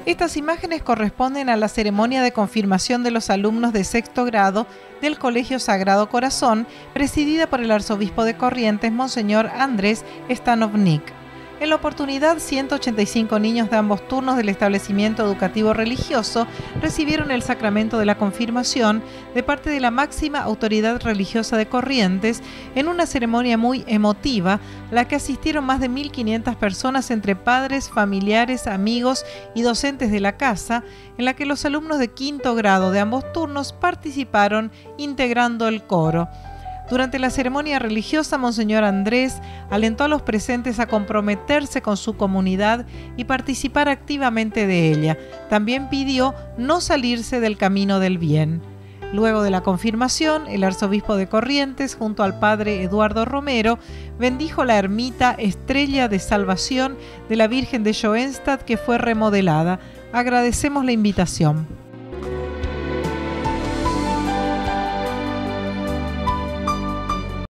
Estas imágenes corresponden a la ceremonia de confirmación de los alumnos de sexto grado del Colegio Sagrado Corazón, presidida por el arzobispo de Corrientes, Monseñor Andrés Stanovnik. En la oportunidad, 185 niños de ambos turnos del establecimiento educativo religioso recibieron el sacramento de la confirmación de parte de la máxima autoridad religiosa de Corrientes en una ceremonia muy emotiva, a la que asistieron más de 1.500 personas entre padres, familiares, amigos y docentes de la casa, en la que los alumnos de quinto grado de ambos turnos participaron integrando el coro. Durante la ceremonia religiosa, Monseñor Andrés alentó a los presentes a comprometerse con su comunidad y participar activamente de ella. También pidió no salirse del camino del bien. Luego de la confirmación, el arzobispo de Corrientes, junto al padre Eduardo Romero, bendijo la ermita Estrella de Salvación de la Virgen de Schoenstatt, que fue remodelada. Agradecemos la invitación.